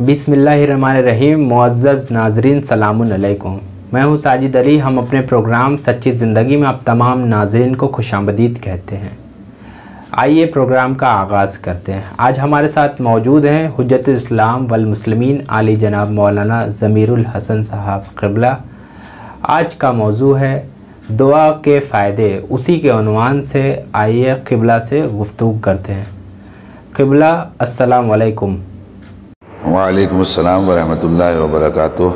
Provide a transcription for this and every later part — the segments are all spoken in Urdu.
बिस्मिल्लाहिर्रहमानिर्रहीम। मुअज़्ज़ज़ नाज़रीन सलामुन अलैकुम। मैं हूँ साजिद अली। हम अपने प्रोग्राम सच्ची ज़िंदगी में आप तमाम नाज़रीन को खुशामदीद कहते हैं। आइए प्रोग्राम का आगाज़ करते हैं। आज हमारे साथ मौजूद हैं हुज्जतुल इस्लाम वल मुस्लिमीन आली जनाब मौलाना ज़मीरुल हसन साहब क़िबला। आज का मौजू है दुआ के फ़ायदे। उसी के उन्वान से आइए क़िबला से गुफ्तगू करते हैं। क़िबला अस्सलाम वालेकुम। वालेकुम अस्सलाम वरहमतुल्लाहि वबरकातुह।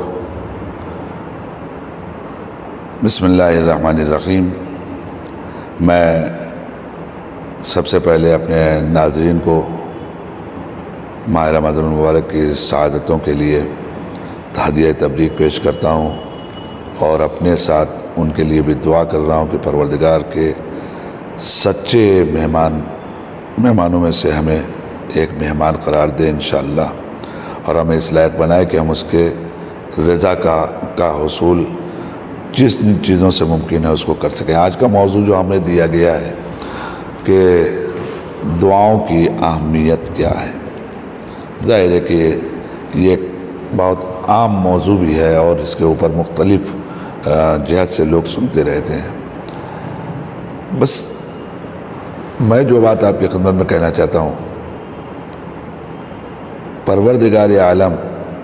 बिस्मिल्लाहिर्रहमानिर्रहीम। मैं सबसे पहले अपने नाज़रीन को माह रमज़ान मुबारक की सआदतों के लिए तहदिया तबरीक पेश करता हूँ और अपने साथ उनके लिए भी दुआ कर रहा हूँ कि परवरदिगार के सच्चे मेहमानों में से हमें एक मेहमान करार दे इंशाअल्लाह, और हमें इस लायक बनाए कि हम उसके रज़ा का हुसूल जिस चीज़ों से मुमकिन है उसको कर सकें। आज का मौजू जो हमें दिया गया है कि दुआओं की अहमियत क्या है। ज़ाहिर है कि ये बहुत आम मौजू भी है और इसके ऊपर मुख्तलिफ़ जहत से लोग सुनते रहते हैं। बस मैं जो बात आपकी खिदमत में कहना चाहता हूँ, परवरदिगार आलम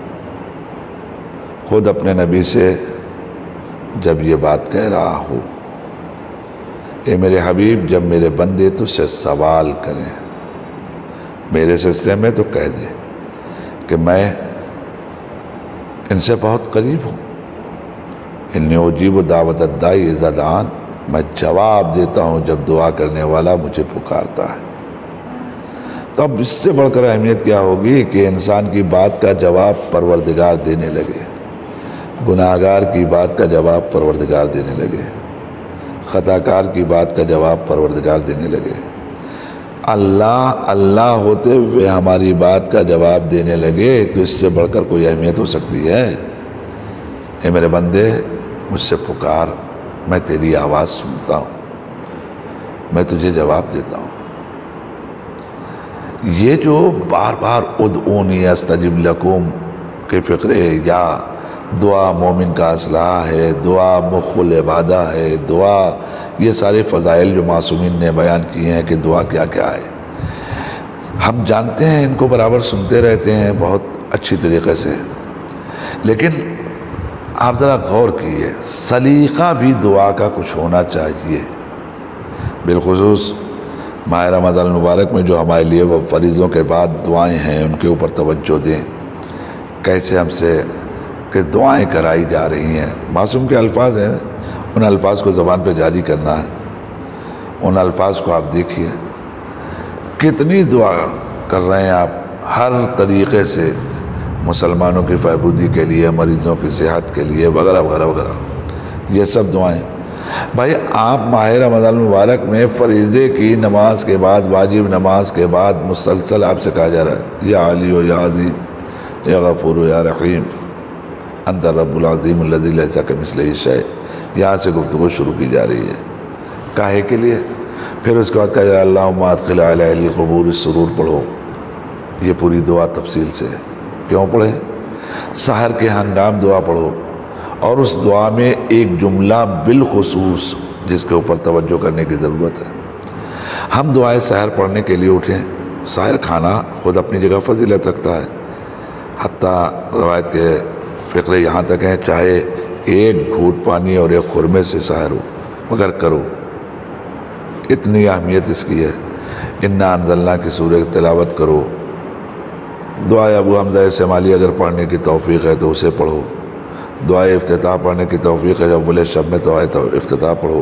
ख़ुद अपने नबी से जब ये बात कह रहा हो, ए मेरे हबीब, जब मेरे बंदे तुझसे सवाल करें मेरे सिलसिले में तो कह दे कि मैं इनसे बहुत करीब हूँ। इन्नी उजीब दावत दाई इज़ा दान, मैं जवाब देता हूँ जब दुआ करने वाला मुझे पुकारता है। तो अब इससे बढ़कर अहमियत क्या होगी कि इंसान की बात का जवाब परवरदिगार देने लगे, गुनाहगार की बात का जवाब परवरदिगार देने लगे, ख़ताकार की बात का जवाब परवरदिगार देने लगे। अल्लाह अल्लाह होते हुए हमारी बात का जवाब देने लगे, तो इससे बढ़कर कोई अहमियत हो सकती है? ए मेरे बंदे, मुझसे पुकार, मैं तेरी आवाज़ सुनता हूँ, मैं तुझे जवाब देता हूँ। ये जो बार बार उदऊनी अस्तजिब लकुम के फ़िक्रे, या दुआ मोमिन का असलाह है, दुआ मुख़ुल इबादा है, दुआ, ये सारे फ़ज़ाइल जो मासूमीन ने बयान किए हैं कि दुआ क्या क्या है, हम जानते हैं, इनको बराबर सुनते रहते हैं बहुत अच्छी तरीक़े से। लेकिन आप ज़रा गौर कीजिए, सलीक़ा भी दुआ का कुछ होना चाहिए। बिलख़ुसूस माह रमज़ान मुबारक में जो हमारे लिए वो फ़रीज़ों के बाद दुआएं हैं, उनके ऊपर तवज्जो दें। कैसे हमसे कि दुआएं कराई जा रही हैं, मासूम के अल्फाज हैं, उन अल्फाज को ज़बान पे जारी करना है। उन अल्फाज को आप देखिए, कितनी दुआ कर रहे हैं आप हर तरीक़े से, मुसलमानों की फहबूदी के लिए, मरीज़ों की सेहत के लिए, वगैरह वगैरह वगैरह, ये सब दुआएं। भाई, आप माह रमज़ान मुबारक में फ़रीज़े की नमाज के बाद, वाजिब नमाज के बाद मुसलसल आपसे कहा जा रहा है, या अली या अज़ीम या गफ़ूर या रहीम अंत रब्बुल अज़ीम अल्लज़ी लैसा कमिस्लिही शै। यहाँ से गुफ्तगू शुरू की जा रही है, काहे के लिए? फिर उसके बाद कहा जा रहा है अल्लाहुम्मा अदखिल अहल क़ुबूर सुरूर पढ़ो। ये पूरी दुआ तफसील से क्यों पढ़े? सहर के हंगाम दुआ पढ़ो, और उस दुआ में एक जुमला बिलखुसूस जिसके ऊपर तवज्जो करने की ज़रूरत है। हम दुआएं सहर पढ़ने के लिए उठें, सहर खाना ख़ुद अपनी जगह फजीलत रखता है, हत्ता रवायत के फ़िक्रे यहाँ तक हैं, चाहे एक घूंट पानी और एक खुरमे से सहर हो, मगर करो, इतनी अहमियत इसकी है। इन्ना अंज़लना की सूरह की तिलावत करो। दुआ अबू हमज़ा शमाली अगर पढ़ने की तौफ़ीक़ है तो उसे पढ़ो। दुआ इफ्तिताह पढ़ने की तौफ़ीक़ है, जब बोले शब में तो इफ्तिताह पढ़ो।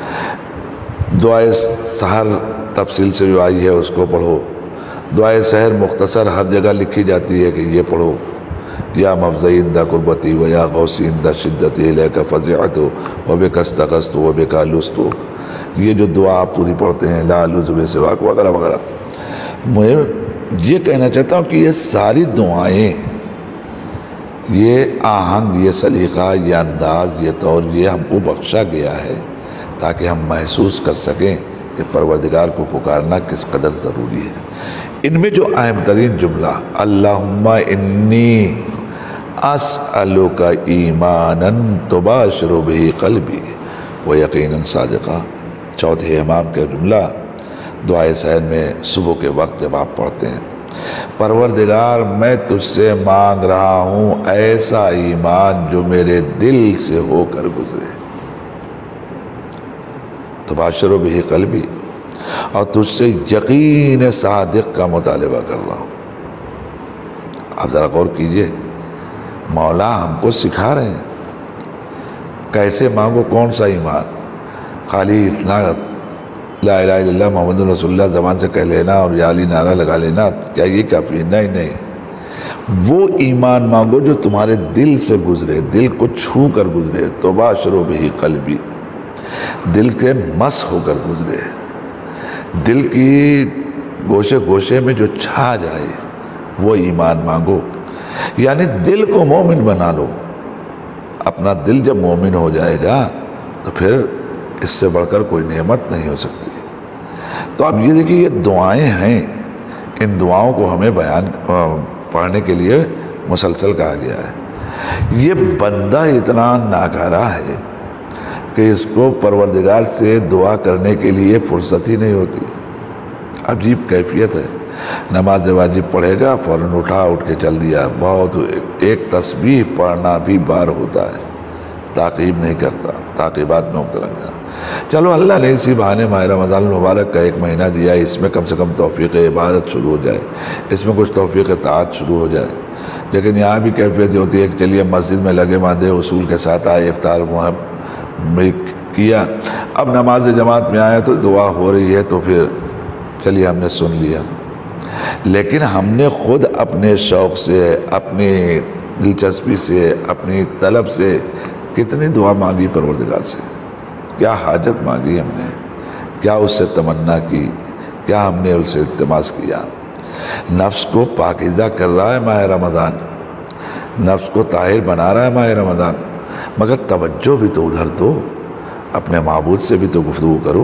दुआ सहर तफसील से जो आई है उसको पढ़ो। दुआ सहर मुख्तसर हर जगह लिखी जाती है कि ये पढ़ो, या मफ़ज़ई इंदा कुर्बती व या गौसी इंदा शिद्दती इलैका फ़ज़अतु व बिका इस्तग़स्तु व बिका लुस्तु। ये जो दुआ आप पूरी पढ़ते हैं, ला लुज़ बिसिवाक वगैरह वगैरह। मैं ये कहना चाहता हूँ कि ये सारी दुआएँ, ये आहंग, ये सलीक़ा, ये अंदाज़, ये तौर, ये हमको बख्शा गया है ताकि हम महसूस कर सकें कि परवरदिगार को पुकारना किस कदर ज़रूरी है। ان میں جو اہم ترین جملہ اللہم انی اسألک ایمانا تباشر بہ قلبی و یقینا صادقا، چوتھے امام کا جملہ دعائے سحر میں صبح کے وقت جب آپ پڑھتے ہیں، پروردگار میں تجھ سے مانگ رہا ہوں ایسا ایمان جو میرے دل سے ہو کر گزرے، تباشر بہ قلبی، اور تجھ سے یقین صادق کا مطالبہ کر رہا ہوں۔ آپ ذرا غور کیجئے، مولا ہم کو سکھا رہے ہیں کیسے مانگو، کون سا ایمان؟ خالی اتنا لا الہ الا اللہ محمد رسول اللہ زبان سے کہہ لینا اور یا علی نعرہ لگا لینا، کیا یہ کافی؟ نہیں نہیں، وہ ایمان مانگو جو تمہارے دل سے گزرے، دل کو چھو کر گزرے، تباشر بہ قلبی، دل کے مس ہو کر گزرے، دل کی گوشے گوشے میں جو چھا جائے، وہ ایمان مانگو۔ یعنی دل کو مومن بنا لو۔ اپنا دل جب مومن ہو جائے گا تو پھر اس سے بڑھ کر کوئی نعمت نہیں ہو سکتی۔ تو اب یہ دیکھیے، یہ دعائیں ہیں، ان دعاؤں کو ہمیں پڑھنے کے لیے مسلسل کہا گیا ہے۔ یہ بندہ اتنا ناکارہ ہے کہ اس کو پروردگار سے دعا کرنے کے لیے فرصت ہی نہیں ہوتی۔ عجیب کیفیت ہے، نماز واجب پڑھے گا فوراً اٹھ کے چل دیا، بہت ایک تسبیح پڑھنا بھی بار ہوتا ہے، تعقیب نہیں کرتا، تعقیبات میں مبتلا گیا۔ چلو اللہ نے اسی بہانے ماہ رمضان المبارک کا ایک مہینہ دیا، اس میں کم سے کم توفیق عبادت شروع ہو جائے، اس میں کچھ توفیق طاعت شروع ہو جائے۔ لیکن یہاں بھی کیفیت ہوتی ہے کہ چلیے مسجد میں لگے باندھے اصول کے ساتھ آئے، افطار میں کیا، اب نماز جماعت میں آئے تو دعا ہو رہی ہے تو پھر چلیے ہم نے سن لیا، لیکن ہم نے خود اپنے شوق سے، اپنی دلچسپی سے، اپنی طلب سے کتنی دعا مانگی پروردگار سے، کیا حاجت مانگی ہم نے، کیا اس سے تمنا کی، کیا ہم نے اس سے التماس کیا۔ نفس کو پاکیزہ کر رہا ہے ماہ رمضان، نفس کو طاہر بنا رہا ہے ماہ رمضان، مگر توجہ بھی تو ادھر دو، اپنے معبود سے بھی تو گفتگو کرو۔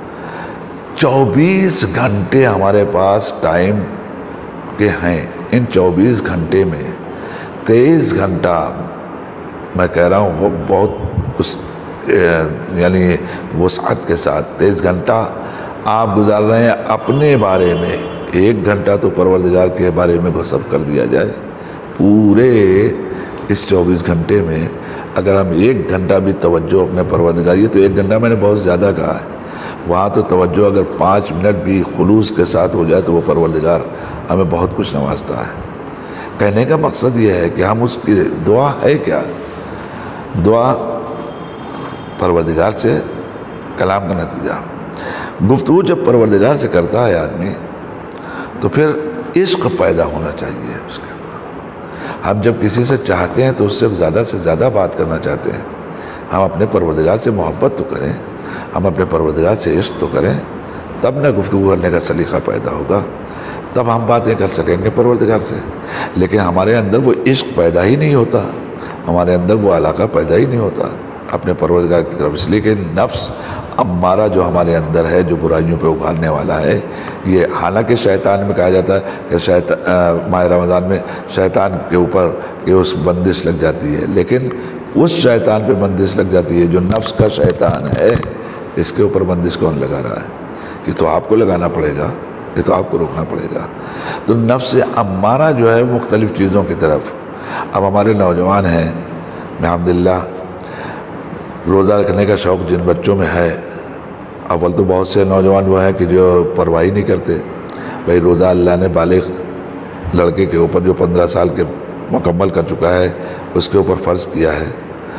24 گھنٹے ہمارے پاس ٹائم کے ہیں، ان 24 گھنٹے میں 23 گھنٹہ میں کہہ رہا ہوں بہت یعنی وسعت کے ساتھ 23 گھنٹہ آپ گزار رہے ہیں اپنے بارے میں، 1 گھنٹہ تو پروردگار کے بارے میں صرف کر دیا جائے۔ پورے اس 24 گھنٹے میں اگر ہم 1 گھنٹہ بھی توجہ اپنے پروردگار، یہ تو 1 گھنٹہ میں نے بہت زیادہ کہا ہے، وہاں تو توجہ اگر 5 منٹ بھی خلوص کے ساتھ ہو جائے تو وہ پروردگار ہمیں بہت کچھ نوازتا ہے۔ کہنے کا مقصد یہ ہے کہ ہم اس کی دعا ہے کیا؟ دعا پروردگار سے کلام کا نتیجہ۔ گفتگو جب پروردگار سے کرتا ہے آدمی تو پھر عشق پیدا ہونا چاہیے اس کے اندر۔ ہم جب کسی سے چاہتے ہیں تو اس سے زیادہ بات کرنا چاہتے ہیں۔ ہم اپنے پروردگار سے محبت تو کریں، ہم اپنے پروردگار سے عشق تو کریں، تب نہ گفتگو کرنے کا سلیقہ پیدا ہوگا، تب ہم باتیں کر سکیں گے پروردگار سے۔ لیکن ہمارے اندر وہ عشق پیدا ہی نہیں ہوتا، ہمارے اندر وہ علاقہ پیدا ہی نہیں ہوتا اپنے پروردگار کی طرف، اس لیے کہ نفس امارہ جو ہمارے اندر ہے، جو برائیوں پہ ابھارنے والا ہے، یہ حالانکہ شیطان میں کہا جاتا ہے کہ ماہ رمضان میں شیطان کے اوپر یہ اس بندش لگ جاتی ہے، لیکن اس شیطان پہ بندش لگ جاتی ہے جو نفس کا شیطان ہے، اس کے اوپر بندش کون لگا رہا ہے؟ یہ تو آپ کو لگانا پڑے گا، یہ تو آپ کو روکنا پڑے گا۔ تو نفس امارہ جو ہے مختلف چیزوں کی طرف، اب ہمارے نوجوان ہیں، الحمدللہ روزہ رکھنے کا شوق جن بچوں میں ہے، اول تو بہت سے نوجوان وہ ہیں کہ جو پرواہ نہیں کرتے، بھائی روزہ اللہ نے بالغ لڑکے کے اوپر جو 15 سال کے مکمل کر چکا ہے اس کے اوپر فرض کیا ہے،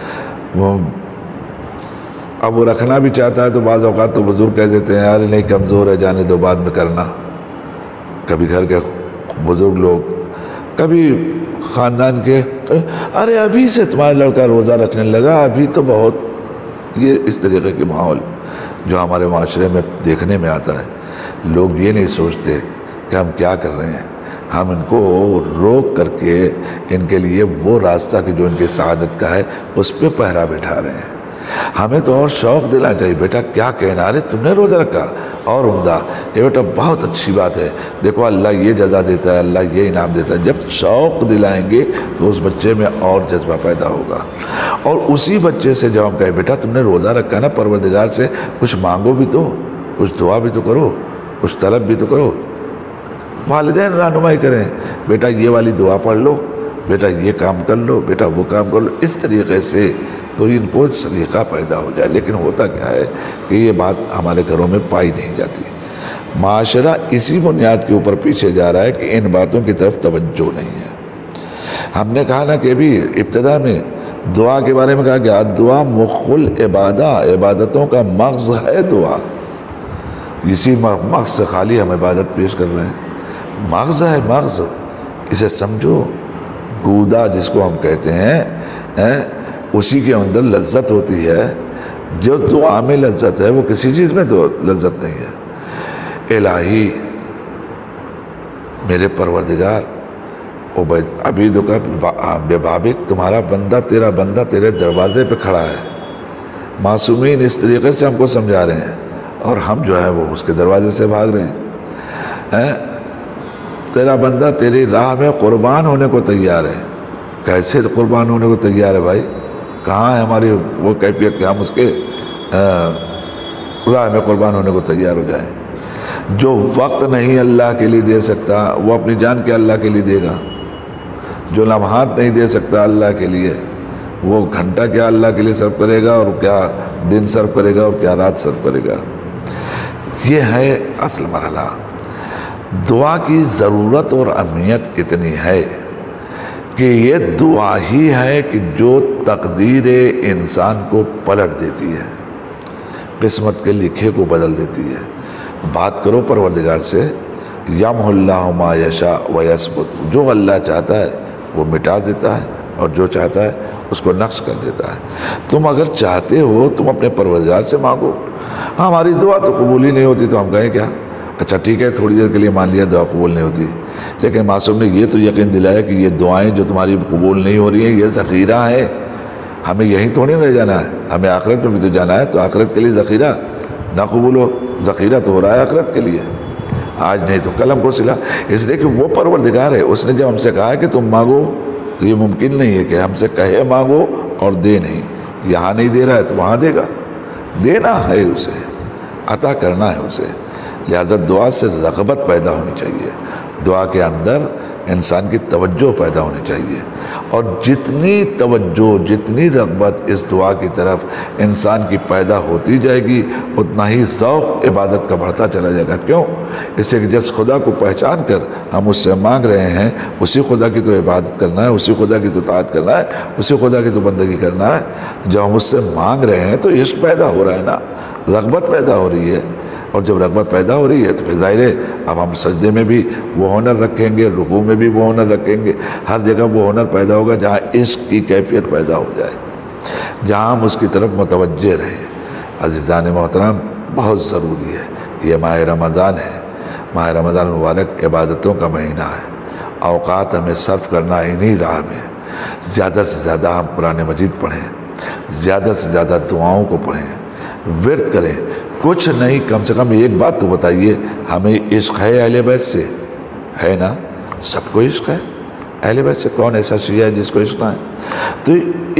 اب وہ رکھنا بھی چاہتا ہے تو بعض اوقات تو بزرگ کہہ دیتے ہیں ارے نہیں کمزور ہے جانے دو بعد میں کرنا۔ کبھی گھر کے بزرگ لوگ، کبھی خاندان کے، ارے ابھی سے تمہارا لڑکا روزہ رکھنے لگا، ابھی تو بہت، یہ اس طریقے کے ماحول جو ہمارے معاشرے میں دیکھنے میں آتا ہے۔ لوگ یہ نہیں سوچتے کہ ہم کیا کر رہے ہیں، ہم ان کو روک کر کے ان کے لیے وہ راستہ کہ جو ان کی سعادت کا ہے اس پہ پہرا بٹھا رہے ہیں۔ ہمیں تو اور شوق دلانا چاہیے، بیٹا کیا کہنا، ارے تم نے روزہ رکھا اور عمدہ، یہ بیٹا بہت اچھی بات ہے، دیکھو اللہ یہ جزا دیتا ہے، اللہ یہ انعام دیتا ہے۔ جب شوق دلائیں گے تو اس بچے میں اور جذبہ پیدا ہوگا۔ اور اسی بچے سے جب ہم کہیں بیٹا تم نے روزہ رکھا نا، پروردگار سے کچھ مانگو بھی تو، کچھ دعا بھی تو کرو، کچھ طلب بھی تو کرو۔ والدین رہنمائی کریں، بیٹا یہ والی دعا پڑھ لو، بیٹا یہ کام کر لو، بیٹا وہ کام کر لو، اس طریقے سے تو ان کو سلیقہ پیدا ہو جائے۔ لیکن ہوتا کیا ہے کہ یہ بات ہمارے گھروں میں پائی نہیں جاتی۔ معاشرہ اسی بنیاد کے اوپر پیچھے جا رہا ہے کہ ان باتوں کی طرف توجہ نہیں ہے۔ ہم نے کہا نا کہ بھی ابتدا میں دعا کے بارے میں کہا گیا، دعا مخ العبادہ، عبادتوں کا مغز ہے دعا۔ اسی مغز سے خالی ہم عبادت پیش کر رہے ہیں، مغز ہے مغز، اسے سمجھو۔ گودا جس کو ہم کہتے ہیں، اسی کے اندر لذت ہوتی ہے۔ جو دعا میں لذت ہے وہ کسی چیز میں تو لذت نہیں ہے۔ الہی میرے پروردگار، ابھی تو بے بابک، تمہارا بندہ، تیرا بندہ تیرے دروازے پہ کھڑا ہے۔ معصومین اس طریقے سے ہم کو سمجھا رہے ہیں اور ہم جو ہے وہ اس کے دروازے سے بھاگ رہے ہیں۔ تیرا بندہ تیری راہ میں قربان ہونے کو تیار ہے۔ کیسے قربان ہونے کو تیار ہے بھائی؟ کہاں ہے ہماری وہ کیفیت کہ ہم اس کے راہ میں قربان ہونے کو تیار ہو جائیں؟ جو وقت نہیں اللہ کے لیے دے سکتا وہ اپنی جان کے اللہ کے لیے دے گا۔ جو لمحات نہیں دے سکتا اللہ کے لیے، وہ گھنٹہ کیا اللہ کے لیے صرف کرے گا، اور کیا دن صرف کرے گا، اور کیا رات صرف کرے گا۔ یہ ہے اصل مرحلہ۔ دعا کی ضرورت اور اہمیت اتنی ہے کہ یہ دعا ہی ہے کہ جو تقدیر انسان کو پلٹ دیتی ہے، قسمت کے لکھے کو بدل دیتی ہے۔ بات کرو پروردگار سے، یمحو اللہ ما یشاء ویثبت، جو اللہ چاہتا ہے وہ مٹا دیتا ہے اور جو چاہتا ہے اس کو نقش کر دیتا ہے۔ تم اگر چاہتے ہو تم اپنے پروردگار سے مانگو۔ ہماری دعا تو قبول ہی نہیں ہوتی تو ہم کہیں کیا؟ اچھا ٹھیک ہے، تھوڑی دیر کے لیے مان لیا دعا قبول نہیں ہوتی، لیکن معصوم نے یہ تو یقین دلایا کہ یہ دعائیں جو تمہاری قبول نہیں ہو رہی ہیں یہ ذخیرہ ہے، ہمیں یہیں تھوڑی رہ جانا ہے، ہمیں آخرت میں بھی تو جانا ہے، تو آخرت کے لیے ذخیرہ نہ قبول ہو، ذخیرہ تو ہو رہا ہے آخرت کے لیے، آج نہیں تو کل ہم کو سلا۔ اس لیے کہ وہ پروردگار ہے، اس نے جب ہم سے کہا ہے کہ تم مانگو، تو یہ ممکن نہیں ہے کہ ہم سے کہے مانگو اور دے نہیں۔ یہاں نہیں دے رہا ہے تو وہاں دے گا، دینا ہے اسے، عطا کرنا ہے اسے۔ لہذا دعا سے رغبت پیدا ہونی چاہیے، دعا کے اندر انسان کی توجہ پیدا ہونی چاہیے، اور جتنی توجہ، جتنی رغبت اس دعا کی طرف انسان کی پیدا ہوتی جائے گی، اتنا ہی ذوق عبادت کا بڑھتا چلا جائے گا۔ کیوں؟ اس سے کہ جس خدا کو پہچان کر ہم اس سے مانگ رہے ہیں، اسی خدا کی تو عبادت کرنا ہے، اسی خدا کی تو اطاعت کرنا ہے، اسی خدا کی تو بندگی کرنا ہے۔ جب ہم اس سے مانگ رہے ہیں تو عشق پیدا ہو رہا ہے نا، رغبت پیدا ہو رہی ہے، اور جب رغبت پیدا ہو رہی ہے تو پھر ظاہر ہے اب ہم سجدے میں بھی وہ ہنر رکھیں گے، رکوع میں بھی وہ ہنر رکھیں گے، ہر جگہ وہ ہنر پیدا ہوگا جہاں عشق کی کیفیت پیدا ہو جائے، جہاں ہم اس کی طرف متوجہ رہیں۔ عزیزان محترم، بہت ضروری ہے، یہ ماہ رمضان ہے، ماہ رمضان المبارک عبادتوں کا مہینہ ہے، اوقات ہمیں صرف کرنا انہی راہ میں، زیادہ سے زیادہ ہم قرآن مجید پڑھیں، زیادہ سے زیادہ دعاؤں کو پڑھیں، ورد کریں۔ کچھ نہیں، کم سے کم ایک بات تو بتائیے، ہمیں عشق ہے اہل بیت سے؟ ہے نا؟ سب کو عشق ہے اہل بیت سے، کون ایسا شیعہ ہے جس کو عشق نہ ہے؟ تو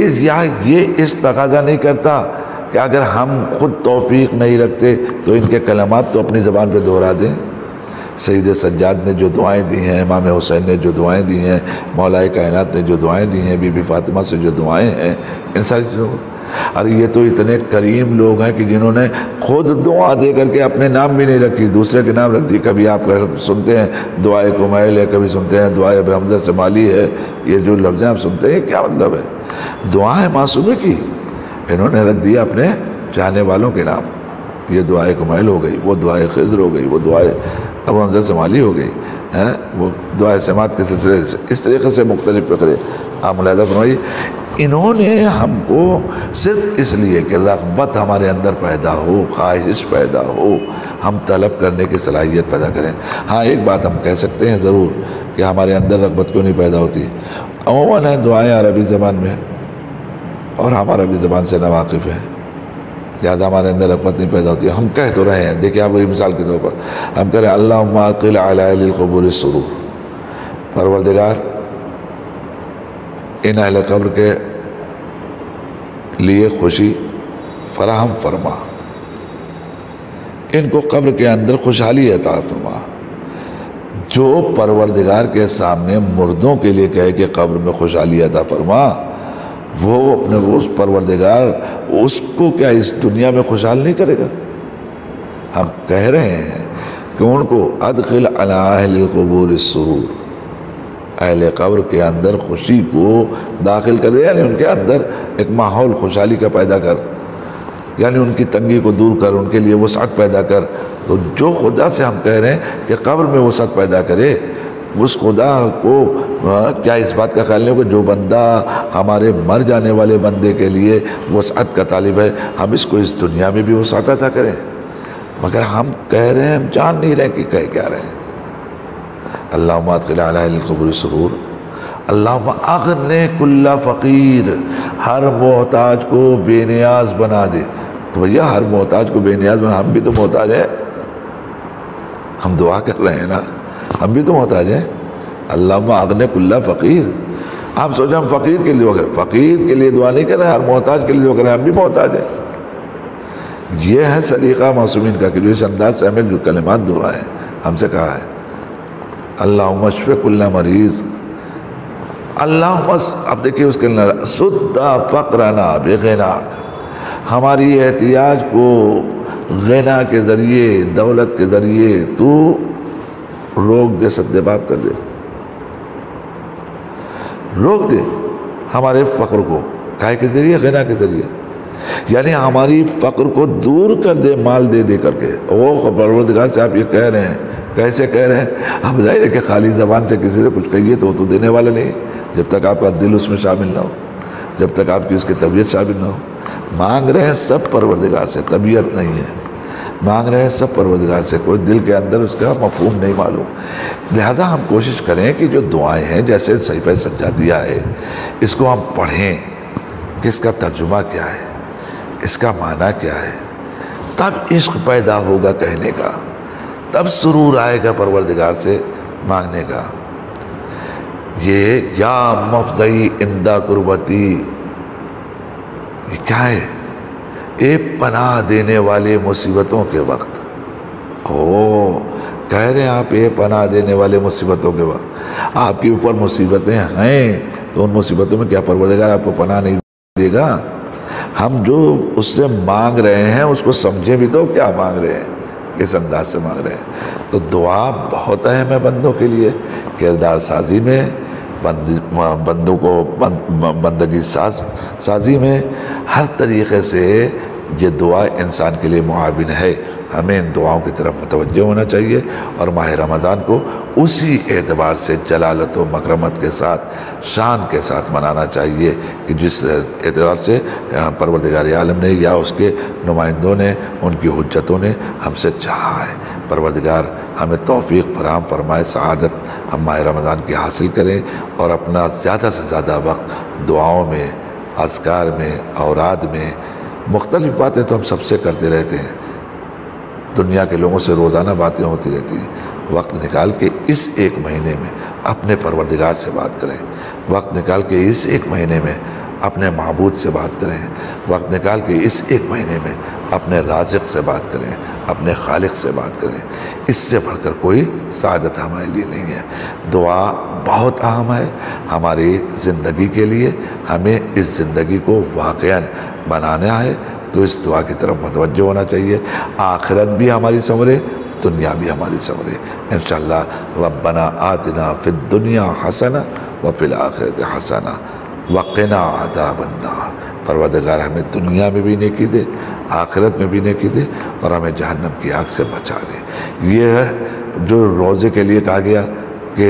یہ عشق تقاضا نہیں کرتا کہ اگر ہم خود توفیق نہیں رکھتے تو ان کے کلمات تو اپنی زبان پہ دہرا دیں۔ سید سجاد نے جو دعائیں دی ہیں، امام حسین نے جو دعائیں دی ہیں، مولا کائنات نے جو دعائیں دی ہیں، بی بی فاطمہ سے جو دعائیں ہیں، ان ساری چیزوں کو، ارے یہ تو اتنے کریم لوگ ہیں کہ جنہوں نے خود دعا دے کر کے اپنے نام بھی نہیں رکھی، دوسرے کے نام رکھ دی۔ کبھی آپ سنتے ہیں دعائے کمیل ہے، کبھی سنتے ہیں دعائے ابو حمزہ سمالی ہے، یہ جو لفظیں آپ سنتے ہیں کیا مطلب ہے؟ دعا ہے معصومے کی، انہوں نے رکھ دیا اپنے چاہنے والوں کے نام۔ یہ دعائے کمیل ہو گئی، وہ دعائے خضر ہو گئی، وہ دعائے ابو حمزہ سمالی ہو گئی، وہ دعائے سماعت کے سلسلے سے، اس طریقے سے مختلف فقرے آپ ملاحظہ فرمائیے۔ انہوں نے ہم کو صرف اس لیے کہ رغبت ہمارے اندر پیدا ہو، خواہش پیدا ہو، ہم طلب کرنے کی صلاحیت پیدا کریں۔ ہاں ایک بات ہم کہہ سکتے ہیں ضرور کہ ہمارے اندر رغبت کیوں نہیں پیدا ہوتی؟ عموماً دعائیں عربی زبان میں، اور ہم عربی زبان سے ناواقف ہیں، لہٰذا ہمارے اندر رغبت نہیں پیدا ہوتی ہے. ہم کہہ تو رہے ہیں، دیکھیں آپ وہی مثال کے طور پر ہم کہہ رہے ہیں اللہم اقل علی اہل القبور السرور، پروردگار ان اہل قبر کے لیے خوشی فراہم فرما، ان کو قبر کے اندر خوشحالی عطا فرما. جو پروردگار کے سامنے مردوں کے لیے کہے کہ قبر میں خوشحالی عطا فرما، وہ اپنے اس پروردگار اس کو کیا اس دنیا میں خوشحال نہیں کرے گا؟ ہم کہہ رہے ہیں کہ ان کو ادخل علی اہل القبور السرور، اہل قبر کے اندر خوشی کو داخل کر دے، یعنی ان کے اندر ایک ماحول خوشحالی کا پیدا کر، یعنی ان کی تنگی کو دور کر، ان کے لیے وسعت پیدا کر. تو جو خدا سے ہم کہہ رہے ہیں کہ قبر میں وسعت پیدا کرے، اس خدا کو کیا اس بات کا خیال نہیں ہو کہ جو بندہ ہمارے مر جانے والے بندے کے لیے وسعت کا طالب ہے، ہم اس کو اس دنیا میں بھی وسعت عطا کریں؟ مگر ہم کہہ رہے ہیں، ہم جان نہیں رہے کہ کہہ کیا رہے ہیں. اللہم ادخل علی اہل القبور السرور، اللہم اغنِ کل فقیر، ہر محتاج کو بے نیاز بنا دے. تو بھیا ہر محتاج کو بے نیاز بنا، ہم بھی تو محتاج ہیں، ہم دعا کر رہے ہیں نا، ہم بھی تو محتاج ہیں. اللہم اغنِ کل فقیر، آپ سوچیں ہم فقیر کے لیے دعا کریں، فقیر کے لیے دعا نہیں کر رہے، ہر محتاج کے لیے دعا کر رہے ہیں، ہم بھی محتاج ہیں. یہ ہے سلیقہ معصومین کا کہ جو اس انداز سے ہمیں جو کلمات دعائیں ہم سے کہا ہے. اللہم اشف کل مریض، اللہم، اب دیکھیے اس کے اندر سد فقرنا بغناک، ہماری احتیاج کو غنا کے ذریعے، دولت کے ذریعے تو روک دے، سد باب کر دے، روک دے ہمارے فقر کو. کائے کے ذریعے؟ غنا کے ذریعے، یعنی ہماری فقر کو دور کر دے مال دے دے کر کے. وہ پروردگار سے آپ یہ کہہ رہے ہیں، کیسے کہہ رہے ہیں؟ اب ظاہر ہے کہ خالی زبان سے کسی سے کچھ کہیے تو وہ تو دینے والا نہیں، جب تک آپ کا دل اس میں شامل نہ ہو، جب تک آپ کی اس کی طبیعت شامل نہ ہو. مانگ رہے ہیں سب پروردگار سے، طبیعت نہیں ہے، مانگ رہے ہیں سب پروردگار سے، کوئی دل کے اندر اس کا مفہوم نہیں معلوم. لہذا ہم کوشش کریں کہ جو دعائیں ہیں، جیسے صحیفہ سجادیہ ہے، اس کو ہم پڑھیں کہ اس کا ترجمہ کیا ہے، اس کا معنی کیا ہے. تب عشق پیدا ہوگا کہنے کا، تب سرور آئے گا پروردگار سے مانگنے کا. یہ یا مفزعی عند قربتی، یہ کیا ہے؟ اے پناہ دینے والے مصیبتوں کے وقت. کہہ رہے ہیں آپ اے پناہ دینے والے مصیبتوں کے وقت، آپ کے اوپر مصیبتیں ہیں تو ان مصیبتوں میں کیا پروردگار آپ کو پناہ نہیں دے گا؟ ہم جو اس سے مانگ رہے ہیں اس کو سمجھیں بھی تو کیا مانگ رہے ہیں، کس انداز سے مانگ رہے ہیں. تو دعا بہت اہم ہے بندوں کے لیے، کردار سازی میں، بندوں کو بندگی سازی میں، ہر طریقے سے یہ دعا انسان کے لیے معاون ہے. ہمیں ان دعاؤں کی طرف متوجہ ہونا چاہیے اور ماہ رمضان کو اسی اعتبار سے جلالت و مکرمت کے ساتھ، شان کے ساتھ منانا چاہیے کہ جس اعتبار سے پروردگار عالم نے یا اس کے نمائندوں نے، ان کی حجتوں نے ہم سے چاہا ہے. پروردگار ہمیں توفیق فراہم فرمائے، سعادت ہم ماہ رمضان کی حاصل کریں اور اپنا زیادہ سے زیادہ وقت دعاؤں میں، اذکار میں، اوراد میں. مختلف باتیں تو ہم سب سے کرتے رہتے ہیں، دنیا کے لوگوں سے روزانہ باتیں ہوتی رہتی ہیں. وقت نکال کے اس ایک مہینے میں اپنے پروردگار سے بات کریں، وقت نکال کے اس ایک مہینے میں اپنے معبود سے بات کریں، وقت نکال کے اس ایک مہینے میں اپنے رازق سے بات کریں، اپنے خالق سے بات کریں. اس سے بڑھ کر کوئی سعادت ہمارے لیے نہیں ہے. دعا بہت اہم ہے ہماری زندگی کے لیے. ہمیں اس زندگی کو واقعاً بنانا ہے تو اس دعا کی طرف متوجہ ہونا چاہیے. آخرت بھی ہماری سنورے، دنیا بھی ہماری سنورے انشاءاللہ. ربنا آتنا فی الدنیا حسنہ وفی الآخرۃ حسنہ وقنا عذاب النار. پروردگار ہمیں دنیا میں بھی نیکی دے، آخرت میں بھی نیکی دے اور ہمیں جہنم کی آگ سے بچا لے. یہ ہے جو روزے کے لیے کہا گیا کہ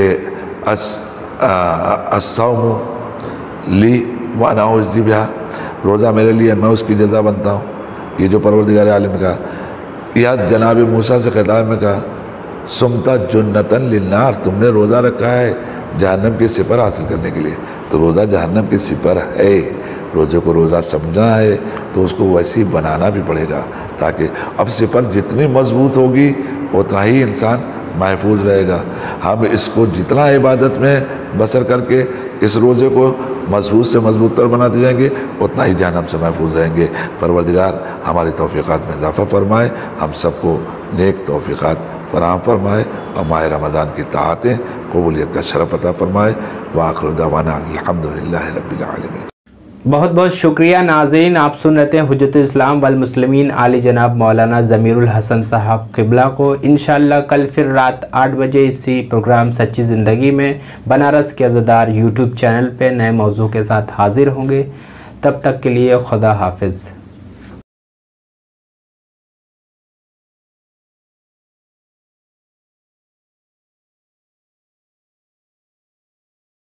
الصوم لی وانا اجزی بہا، روزہ میرے لیے، میں اس کی جزا بنتا ہوں. یہ جو پروردگار عالم نے کہا. یا جناب موسیٰ سے خطاب میں کہا سمتا جنتن للنار، تم نے روزہ رکھا ہے جہنم کی سپر حاصل کرنے کے لیے. تو روزہ جہنم کی سپر ہے. روزے کو روزہ سمجھنا ہے، تو اس کو ویسی بنانا بھی پڑے گا، تاکہ اب صفت جتنی مضبوط ہوگی اتنا ہی انسان محفوظ رہے گا۔ ہم اس کو جتنا عبادت میں بسر کر کے اس روزے کو مضبوط سے مضبوط تر بناتے جائیں گے اتنا ہی جہنم سے محفوظ رہیں گے۔ پروردگار ہماری توفیقات میں اضافہ فرمائے، ہم سب کو نیک توفیقات فراہم فرمائے اور ماہ رمضان کی طاعتیں قبولیت کا شرف عطا فرمائے۔ وآخر دعوانا الحمدللہ رب العالمین۔ بہت بہت شکریہ ناظرین، آپ سن رہے ہیں حجت الاسلام والمسلمین عالی جناب مولانا ضمیر الحسن صاحب قبلہ کو۔ انشاءاللہ کل پھر رات 8 بجے اسی پروگرام سچی زندگی میں بنارس کے عزادار یوٹیوب چینل پہ نئے موضوع کے ساتھ حاضر ہوں گے۔ تب تک کے لیے خدا حافظ۔